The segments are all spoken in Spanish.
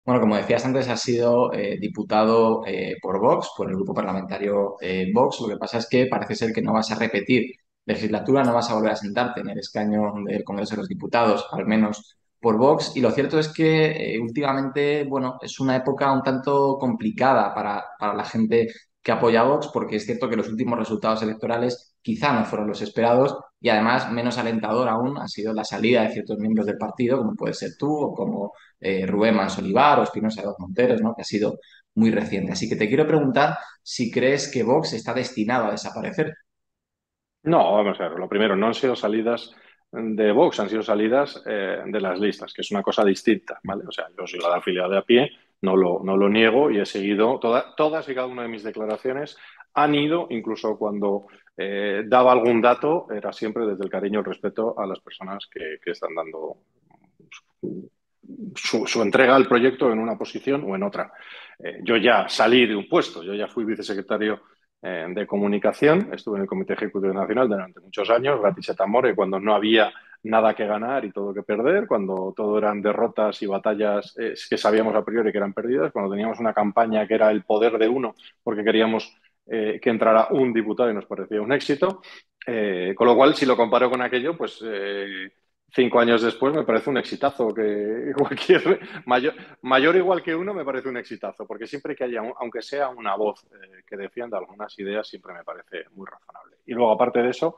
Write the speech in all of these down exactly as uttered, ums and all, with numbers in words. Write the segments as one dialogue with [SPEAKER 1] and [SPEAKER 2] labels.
[SPEAKER 1] Bueno, como decías antes, has sido eh, diputado eh, por Vox, por el grupo parlamentario eh, Vox. Lo que pasa es que parece ser que no vas a repetir legislatura, no vas a volver a sentarte en el escaño del Congreso de los Diputados, al menos por Vox. Y lo cierto es que eh, últimamente, bueno, es una época un tanto complicada para, para la gente que apoya a Vox, porque es cierto que los últimos resultados electorales quizá no fueron los esperados y además menos alentador aún ha sido la salida de ciertos miembros del partido, como puede ser tú o como eh, Rubén Mansolivar o Espinosa de los Monteros, ¿no? Que ha sido muy reciente. Así que te quiero preguntar si crees que Vox está destinado a desaparecer.
[SPEAKER 2] No, vamos a ver, lo primero, no han sido salidas de Vox, han sido salidas eh, de las listas, que es una cosa distinta, ¿vale? O sea, yo soy la afiliado de a pie, no lo, no lo niego y he seguido toda- todas y cada una de mis declaraciones han ido, incluso cuando eh, daba algún dato, era siempre desde el cariño y el respeto a las personas que, que están dando su, su entrega al proyecto en una posición o en otra. Eh, yo ya salí de un puesto, yo ya fui vicesecretario eh, de comunicación, estuve en el Comité Ejecutivo Nacional durante muchos años, gratis et amore, cuando no había nada que ganar y todo que perder, cuando todo eran derrotas y batallas eh, que sabíamos a priori que eran perdidas, cuando teníamos una campaña que era el poder de uno porque queríamos eh, que entrara un diputado y nos parecía un éxito. Eh, con lo cual, si lo comparo con aquello, pues eh, cinco años después me parece un exitazo que cualquier mayor, mayor igual que uno me parece un exitazo, porque siempre que haya, un- aunque sea una voz eh, que defienda algunas ideas, siempre me parece muy razonable. Y luego, aparte de eso,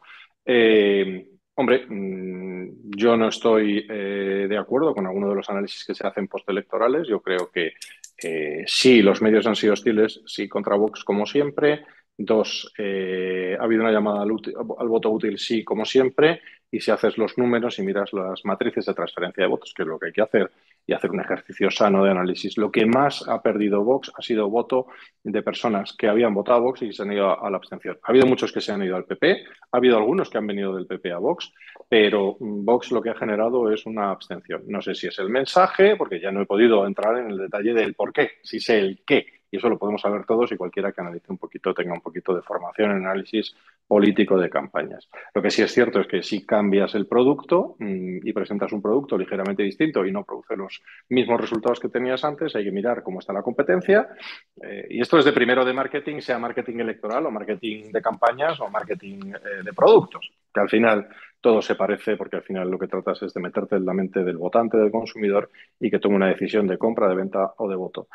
[SPEAKER 2] eh, hombre, mmm, yo no estoy eh, de acuerdo con alguno de los análisis que se hacen postelectorales. Yo creo que eh, sí, los medios han sido hostiles, sí, contra Vox, como siempre. Dos, eh, ha habido una llamada al, útil- al voto útil, sí, como siempre. Y si haces los números y miras las matrices de transferencia de votos, que es lo que hay que hacer, y hacer un ejercicio sano de análisis, lo que más ha perdido Vox ha sido voto de personas que habían votado a Vox y se han ido a, a la abstención. Ha habido muchos que se han ido al P P, ha habido algunos que han venido del P P a Vox, pero mm, Vox lo que ha generado es una abstención. No sé si es el mensaje, porque ya no he podido entrar en el detalle del por qué, si sé el qué. Y eso lo podemos saber todos y cualquiera que analice un poquito, tenga un poquito de formación en análisis político de campañas. Lo que sí es cierto es que si cambias el producto mmm, y presentas un producto ligeramente distinto y no produce los mismos resultados que tenías antes, hay que mirar cómo está la competencia. Eh, y esto es de primero de marketing, sea marketing electoral o marketing de campañas o marketing eh, de productos, que al final todo se parece porque al final lo que tratas es de meterte en la mente del votante, del consumidor y que tome una decisión de compra, de venta o de voto.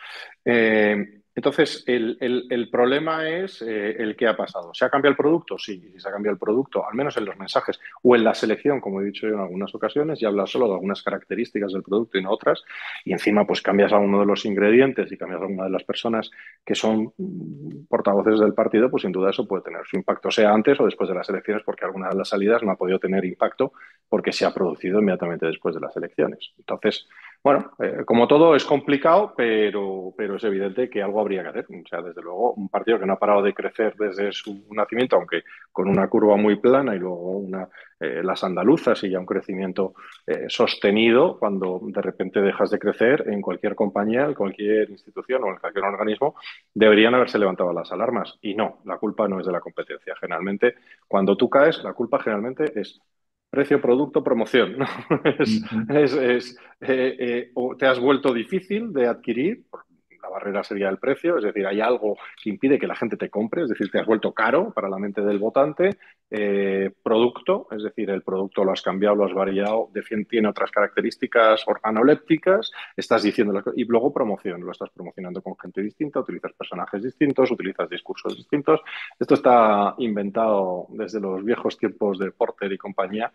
[SPEAKER 2] Eh, entonces, el, el, el, problema es eh, el que ha pasado. ¿Se ha cambiado el producto? Sí, si se ha cambiado el producto, al menos en los mensajes o en la selección, como he dicho yo en algunas ocasiones, y hablas solo de algunas características del producto y no otras, y encima pues cambias a uno de los ingredientes y cambias a una de las personas que son mm, portavoces del partido, pues sin duda eso puede tener su impacto, sea antes o después de las elecciones, porque alguna de las salidas no ha podido tener impacto porque se ha producido inmediatamente después de las elecciones. Entonces, bueno, eh, como todo es complicado, pero, pero es evidente que algo habría que hacer. O sea, desde luego, un partido que no ha parado de crecer desde su nacimiento, aunque con una curva muy plana y luego una, eh, las andaluzas y ya un crecimiento eh, sostenido, cuando de repente dejas de crecer en cualquier compañía, en cualquier institución o en cualquier organismo, deberían haberse levantado las alarmas. Y no, la culpa no es de la competencia. Generalmente, cuando tú caes, la culpa generalmente es precio, producto, promoción, ¿no? Es,
[SPEAKER 1] Ujú.
[SPEAKER 2] es, es eh, eh, o te has vuelto difícil de adquirir, la barrera sería el precio, es decir, hay algo que impide que la gente te compre, es decir, te has vuelto caro para la mente del votante. Eh, producto, es decir, el producto lo has cambiado, lo has variado, tiene otras características organolépticas, estás diciendo, las cosas. Y luego promoción, lo estás promocionando con gente distinta, utilizas personajes distintos, utilizas discursos distintos. Esto está inventado desde los viejos tiempos de Porter y compañía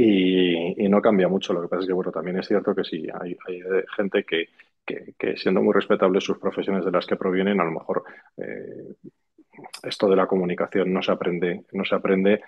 [SPEAKER 2] y, y no cambia mucho. Lo que pasa es que, bueno, también es cierto que sí, hay, hay gente que, que, que, siendo muy respetables sus profesiones de las que provienen, a lo mejor eh, esto de la comunicación no se aprende, no se aprende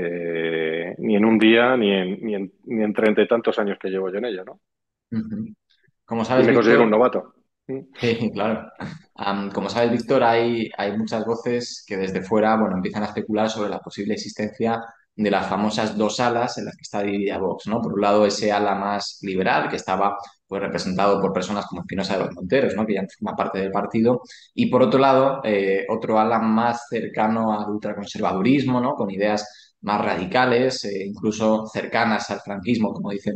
[SPEAKER 2] eh, ni en un día ni en, ni en, ni en treinta y tantos años que llevo yo en ello, ¿no?
[SPEAKER 1] Ujú. Como
[SPEAKER 2] Y
[SPEAKER 1] sabes,
[SPEAKER 2] me considero un
[SPEAKER 1] Víctor,
[SPEAKER 2] novato.
[SPEAKER 1] sí, claro. Am, como sabes, Víctor, hay, hay muchas voces que desde fuera, bueno, empiezan a especular sobre la posible existencia de las famosas dos alas en las que está dividida Vox, ¿no? Por un lado, ese ala más liberal, que estaba pues, representado por personas como Espinosa de los Monteros, ¿no? Que ya forma parte del partido. Y por otro lado, eh, otro ala más cercano al ultraconservadurismo, ¿no? Con ideas más radicales, eh, incluso cercanas al franquismo, como dicen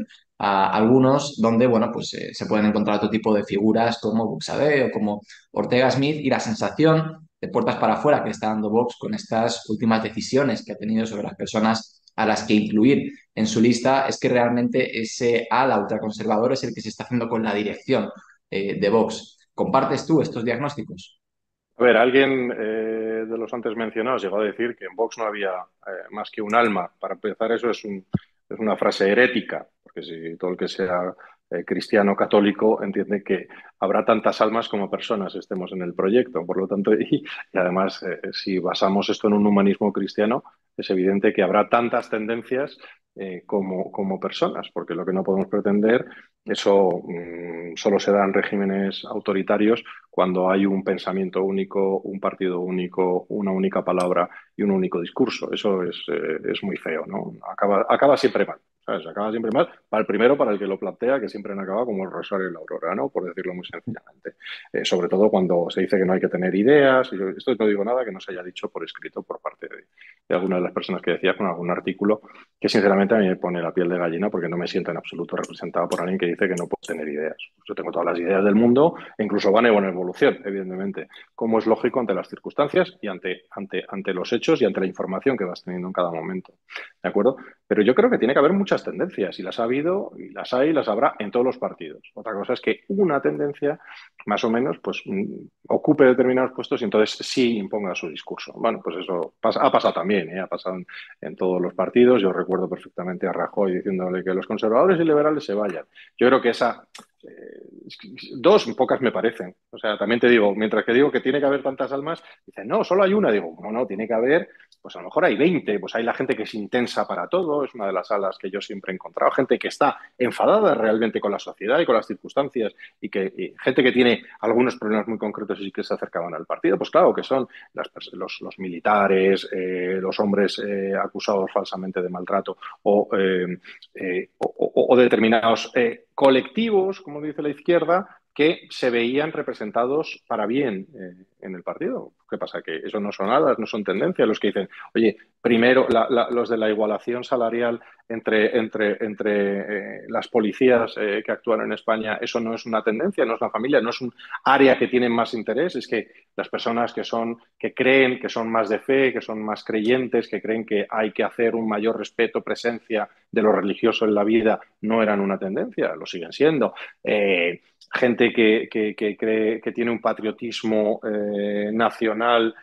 [SPEAKER 1] a algunos donde, bueno, pues eh, se pueden encontrar otro tipo de figuras como Buxadé o como Ortega Smith y la sensación de puertas para afuera que está dando Vox con estas últimas decisiones que ha tenido sobre las personas a las que incluir en su lista es que realmente ese ala ultraconservador es el que se está haciendo con la dirección eh, de Vox. ¿Compartes tú estos diagnósticos?
[SPEAKER 2] A ver, alguien eh, de los antes mencionados llegó a decir que en Vox no había eh, más que un alma. Para empezar, eso es, un, es una frase herética, porque si todo el que sea eh, cristiano católico entiende que habrá tantas almas como personas estemos en el proyecto. Por lo tanto, y, y además, eh, si basamos esto en un humanismo cristiano, es evidente que habrá tantas tendencias eh, como, como personas, porque lo que no podemos pretender, eso mmm, solo se da en regímenes autoritarios cuando hay un pensamiento único, un partido único, una única palabra y un único discurso. Eso es, eh, es muy feo, ¿no? Acaba, acaba siempre mal. ¿Sabes? Acaba siempre mal. Para el primero, para el que lo plantea, que siempre han acabado como el Rosario y la Aurora, ¿no? Por decirlo muy sencillamente. Eh, sobre todo cuando se dice que no hay que tener ideas. Y yo, esto no digo nada que no se haya dicho por escrito por parte de, de alguna de las personas que decía con algún artículo que sinceramente a mí me pone la piel de gallina porque no me siento en absoluto representado por alguien que dice que no puedo tener ideas. Yo tengo todas las ideas del mundo e incluso van en evolución, evidentemente, como es lógico ante las circunstancias y ante, ante, ante los hechos y ante la información que vas teniendo en cada momento. ¿De acuerdo? Pero yo creo que tiene que haber muchas tendencias y las ha habido y las hay y las habrá en todos los partidos. Otra cosa es que una tendencia más o menos pues ocupe determinados puestos y entonces sí imponga su discurso. Bueno, pues eso pasa, ha pasado también, ¿eh? Ha pasado en, en todos los partidos. Yo recuerdo perfectamente a Rajoy diciéndole que los conservadores y liberales se vayan. Yo creo que esa eh, dos pocas me parecen. O sea, también te digo, mientras que digo que tiene que haber tantas almas, dicen, no, solo hay una. Digo, no, no, tiene que haber, pues a lo mejor hay veinte. Pues hay la gente que es intensa para todo, es una de las alas que yo siempre he encontrado. Gente que está enfadada realmente con la sociedad y con las circunstancias y que y gente que tiene algunos problemas muy concretos y que se acercaban al partido. Pues claro, que son las, los, los, militares, eh, los hombres eh, acusados falsamente de maltrato o, eh, eh, o, o, o determinados eh, colectivos, como dice la izquierda, que se veían representados para bien eh, en el partido. ¿Qué pasa? Que eso no son alas, no son tendencias. Los que dicen, oye, primero la, la, los de la igualación salarial entre, entre, entre eh, las policías eh, que actúan en España, eso no es una tendencia, no es una familia, no es un área que tienen más interés. Es que las personas que son, que creen, que son más de fe, que son más creyentes, que creen que hay que hacer un mayor respeto, presencia de lo religioso en la vida, no eran una tendencia, lo siguen siendo. Eh, gente que, que, que, cree que tiene un patriotismo eh, nacional,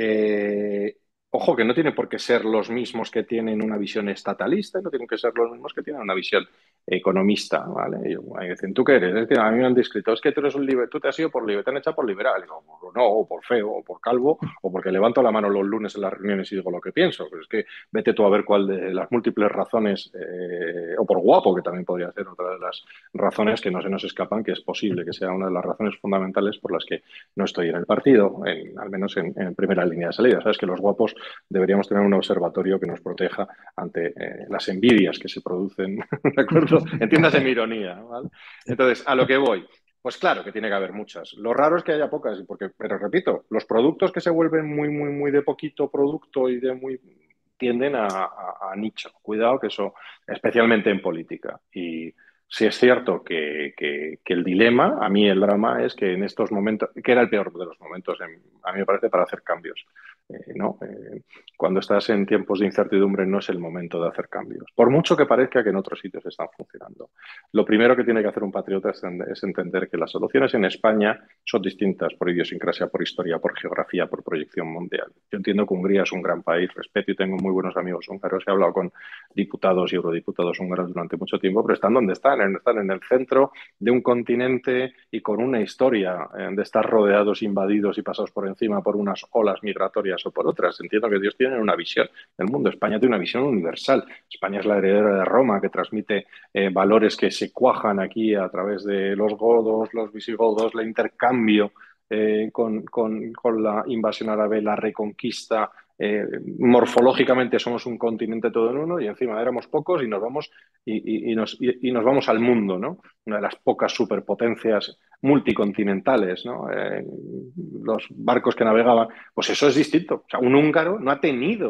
[SPEAKER 2] eh, ojo, que no tiene por qué ser los mismos que tienen una visión estatalista, no tienen que ser los mismos que tienen una visión economista, ¿vale? Y yo, me dicen, ¿tú qué eres? Es que a mí me han descrito, es que tú eres un libre, tú te has ido por libre, te han echado por liberal. Y digo, no, o por feo, o por calvo, o porque levanto la mano los lunes en las reuniones y digo lo que pienso. Pero es que vete tú a ver cuál de las múltiples razones, eh, o por guapo, que también podría ser otra de las razones que no se nos escapan, que es posible que sea una de las razones fundamentales por las que no estoy en el partido, en, al menos en, en primera línea de salida. Sabes que los guapos deberíamos tener un observatorio que nos proteja ante eh, las envidias que se producen, ¿de acuerdo? Entiéndase mi ironía, ¿vale? Entonces, a lo que voy. Pues claro que tiene que haber muchas. Lo raro es que haya pocas, porque, pero repito, los productos que se vuelven muy, muy, muy de poquito producto y de muy tienden a, a, a nicho. Cuidado que eso, especialmente en política. Y sí es cierto que, que, que, el dilema, a mí el drama es que en estos momentos, que era el peor de los momentos, en, a mí me parece, para hacer cambios. Eh, ¿no? Eh, cuando estás en tiempos de incertidumbre no es el momento de hacer cambios, por mucho que parezca que en otros sitios están funcionando. Lo primero que tiene que hacer un patriota es, es entender que las soluciones en España son distintas por idiosincrasia, por historia, por geografía, por proyección mundial. Yo entiendo que Hungría es un gran país, respeto y tengo muy buenos amigos húngaros, he hablado con diputados y eurodiputados húngaros durante mucho tiempo, pero están donde están, están en el centro de un continente y con una historia eh, de estar rodeados, invadidos y pasados por encima por unas olas migratorias o por otras. Entiendo que Dios tiene una visión del mundo. España tiene una visión universal. España es la heredera de Roma que transmite eh, valores que se cuajan aquí a través de los godos, los visigodos, el intercambio eh, con, con, con la invasión árabe, la reconquista. Eh, morfológicamente somos un continente todo en uno y encima éramos pocos y nos vamos y, y, y, nos, y, y nos vamos al mundo, ¿no? Una de las pocas superpotencias multicontinentales, ¿no? Eh, los barcos que navegaban, pues eso es distinto. O sea, un húngaro no ha tenido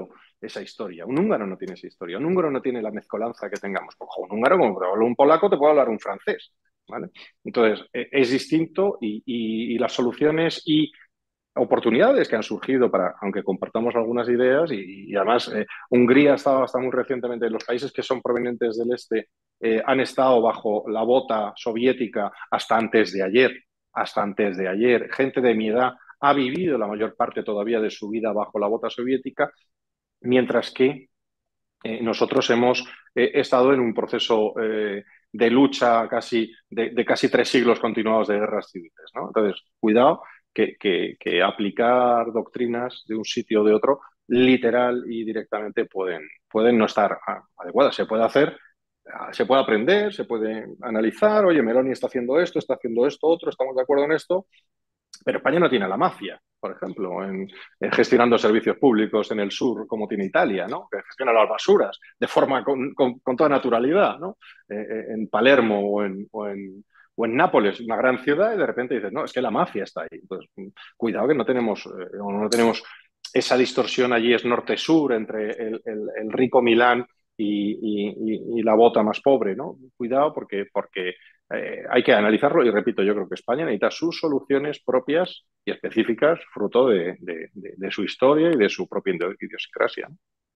[SPEAKER 2] esa historia. Un húngaro no tiene esa historia. Un húngaro no tiene la mezcolanza que tengamos. Ojo, un húngaro, como te habla un polaco, te puede hablar un francés. ¿Vale? Entonces, eh, es distinto y, y, y las soluciones y oportunidades que han surgido para, aunque compartamos algunas ideas, y, y además eh, Hungría ha estado hasta muy recientemente, los países que son provenientes del este eh, han estado bajo la bota soviética hasta antes de ayer, hasta antes de ayer. Gente de mi edad ha vivido la mayor parte todavía de su vida bajo la bota soviética, mientras que eh, nosotros hemos eh, estado en un proceso eh, de lucha casi de, de, casi tres siglos continuados de guerras civiles, ¿no? Entonces, cuidado que, que, que, aplicar doctrinas de un sitio o de otro literal y directamente pueden, pueden no estar adecuadas. Se puede hacer, se puede aprender, se puede analizar, oye, Meloni está haciendo esto, está haciendo esto, otro, estamos de acuerdo en esto, pero España no tiene la mafia, por ejemplo, en, en gestionando servicios públicos en el sur, como tiene Italia, ¿no? Que gestiona las basuras de forma con, con, con toda naturalidad, ¿no? Eh, en Palermo o en, o, en, o en Nápoles, una gran ciudad, y de repente dices, no, es que la mafia está ahí. Entonces, cuidado que no tenemos, eh, no tenemos esa distorsión allí, es norte-sur, entre el, el, el rico Milán y, y, y, la bota más pobre, ¿no? Cuidado porque, porque eh, hay que analizarlo y repito, yo creo que España necesita sus soluciones propias y específicas fruto de, de, de, de su historia y de su propia idiosincrasia.